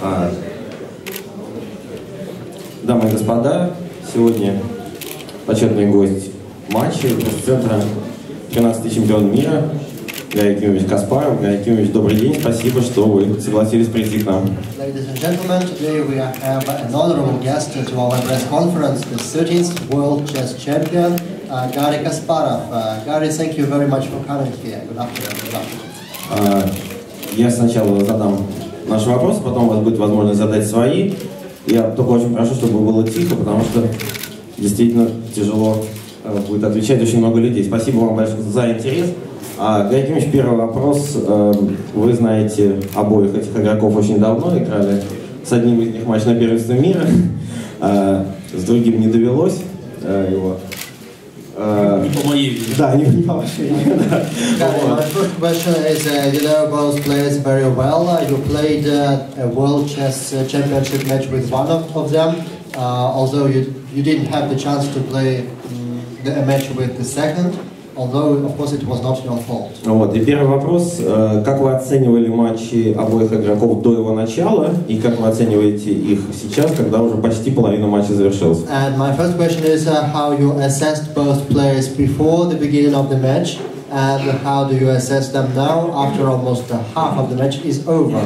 Дамы и господа, сегодня почетный гость матча из центра 13-й чемпион мира Гарри Якимович Каспаров. Гарри Якимович, добрый день, спасибо, что вы согласились прийти к нам. Ladies and gentlemen, today we have an honorable guest to our press conference, the 13th World Chess Champion, Garry Kasparov. Garry, thank you very much for coming here. Good afternoon. Я сначала задам наши вопросы, потом у вас будет возможность задать свои. Я только очень прошу, чтобы было тихо, потому что действительно тяжело будет отвечать очень много людей. Спасибо вам большое за интерес. Гарри Якимович, первый вопрос. Вы знаете обоих этих игроков очень давно, играли с одним из них матч на первенстве мира, с другим не довелось его. Не по моей вине. Да, не по вашей вине. My first question is, you know both players very well. You played a World Chess Championship match with one of them, although you didn't have the chance to play a match with the second. Although, of course, it was not your fault. Вот. И первый вопрос. Как вы оценивали матчи обоих игроков до его начала, и как вы оцениваете их сейчас, когда уже почти половина матча завершилась? And my first question is how you assessed both players before the beginning of the match, and how do you assess them now after almost half of the match is over?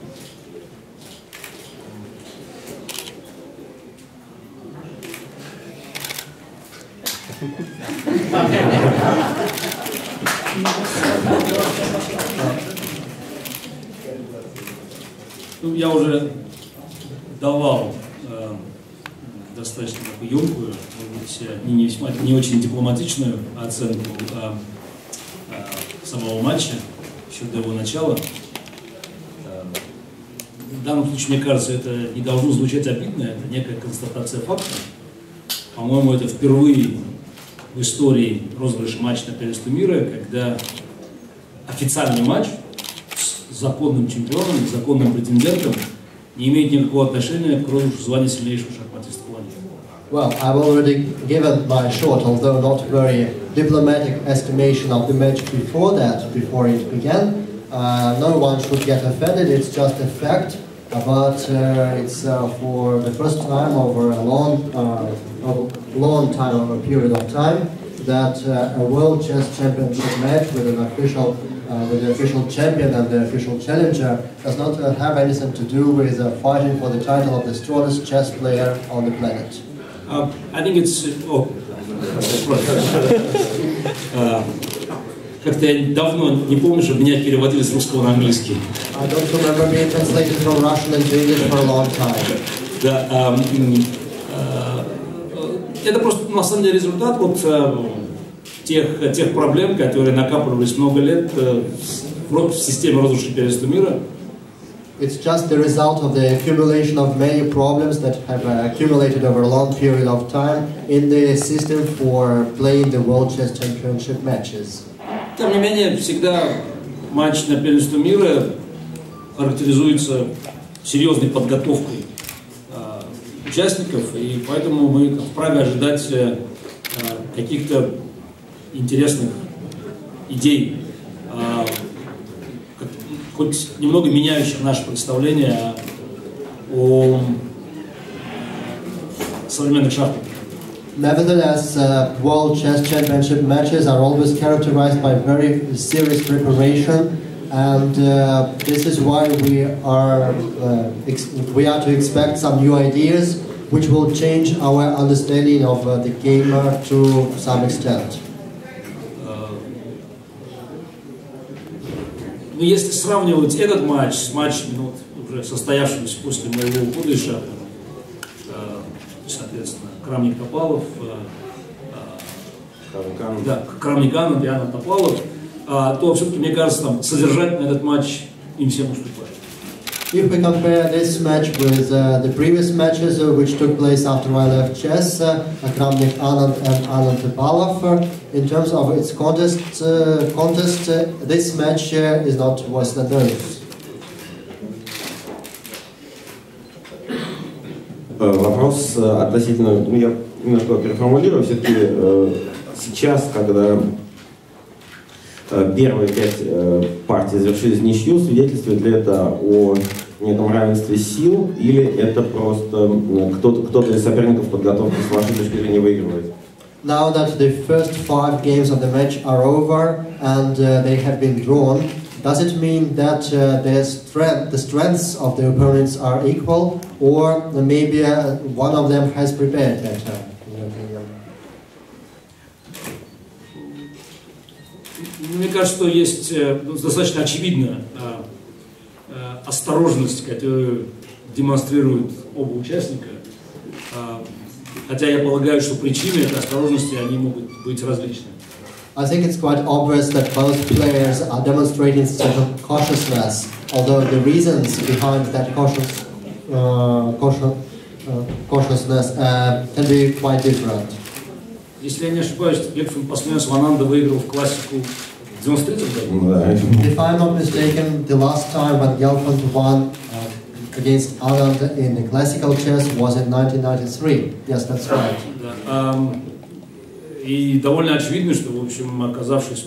Ну, я уже давал достаточно емкую, может быть, не очень дипломатичную оценку самого матча еще до его начала. В данном случае, мне кажется, это не должно звучать обидно, это некая констатация факта. По-моему, это впервые в истории розыгрыша матча на первенстве мира, когда официальный матч с законным чемпионом, законным претендентом не имеет никакого отношения к розыгрышу звания сильнейшего шахматиста планеты. Well, I've already given my short, although not very diplomatic estimation of the match before that, before it began. No one should get offended, it's just a fact, but it's for the first time over a long time, over a period of time, that a World Chess Championship match with an official with the official champion and the official challenger does not have anything to do with fighting for the title of the strongest chess player on the planet. I think it's... Как-то я давно не помню, чтобы меня переводили с русского на английский. I don't remember being translated from Russian into English for a long time. Да, это просто на самом деле результат вот тех проблем, которые накапливались много лет в системе розыгрыша первенства мира. It's just the result of the accumulation of many problems that have accumulated over a long period of time in the system for playing the World Chess Championship matches. Тем не менее, всегда матч на первенство мира характеризуется серьезной подготовкой участников, и поэтому мы вправе ожидать каких-то интересных идей, хоть немного меняющих наше представление о современных шахматах. Nevertheless, World Chess Championship matches are always characterized by very serious preparation, and this is why we are to expect some new ideas which will change our understanding of the game to some extent. Но если сравнивать этот матч с матчами, уже состоявшимися после моего ухода из шахмат, соответственно, Крамник-Топалов, Крамник-Ананд и Ананд-Топалов, то все-таки, мне кажется, там содержательно этот матч им всем уступает. If we compare this match with the previous matches which took place after I left chess, Kramnik Anand and Anand Topalov, in terms of its contest, this match is not worse than those. Вопрос относительно, я немножко переформулирую, все-таки сейчас, когда первые 5 партий завершились в ничью, свидетельствует ли это о неком равенстве сил, или это просто кто-то из соперников подготовки с вашей точки зрения выигрывает? Now that the first 5 games of the match are over and they have been drawn, does it mean that the strengths of the opponents are equal, or maybe one of them has prepared better, in your opinion? Мне кажется, что есть достаточно очевидная осторожность, которую демонстрируют оба участника. Хотя я полагаю, что причины этой осторожности, они могут быть различны. I think it's quite obvious that both players are demonstrating certain cautiousness, although the reasons behind that cautiousness can be quite different. Если я не ошибаюсь, Гельфанд последний раз Ананда выиграл в классику в 93 году. If I'm not mistaken, the last time when Gelfand won against Anand in the classical chess was in 1993. Yes, that's right. Да. И довольно очевидно, что, в общем, оказавшись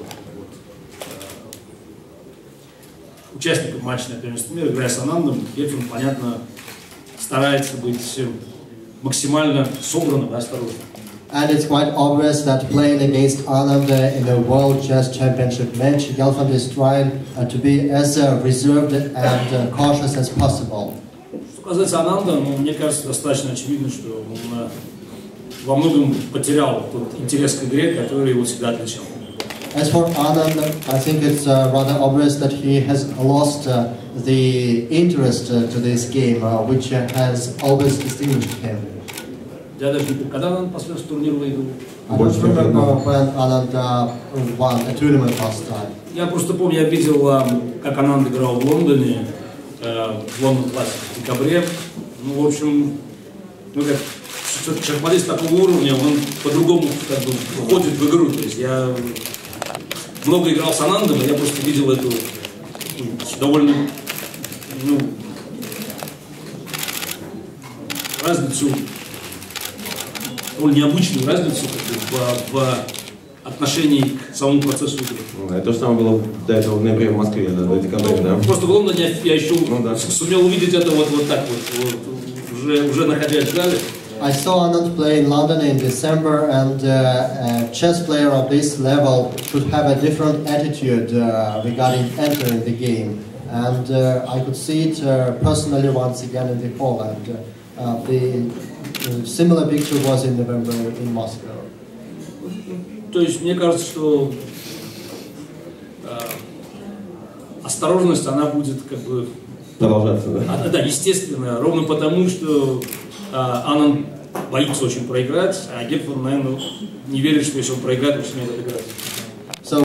участником матча на первенстве мира, играя с Анандом, Гельфанд, понятно, старается быть максимально собранным и осторожным. And it's quite obvious that playing against Anand in a World Chess Championship match, Gelfand is trying to be as reserved and cautious as possible. Что касается Ананда, мне кажется, достаточно очевидно, что он во многом потерял тот интерес к игре, который его всегда отличал. As for Anand, I think it's rather obvious that he has lost the interest to this game, which has always distinguished him. Я даже не помню, когда Ананд последний турнир выиграл. I don't remember when Anand won a tournament last time. Я просто помню, я видел, как Ананд играл в Лондоне, в Лондон Классик в декабре. Ну, в общем, как шахматист такого уровня, он по-другому как бы входит в игру. То есть я много играл с Анандом, и я просто видел эту довольно разницу, довольно необычную разницу в отношении к самому процессу игры. Это же самое было до этого в ноябре в Москве, до декабря, да? Просто в Лондоне я еще сумел увидеть это вот так вот, уже находясь в зале. I saw Anand play in London in December, and a chess player of this level should have a different attitude regarding entering the game. And I could see it personally once again in the hall, and the similar picture was in November in Moscow. То есть мне кажется, что осторожность, она будет как бы продолжаться, да? Да, естественно, ровно потому, что Ананд боится очень проиграть, а Гельфанд, наверное, не верит, что если он проиграет, он сумеет отыграть.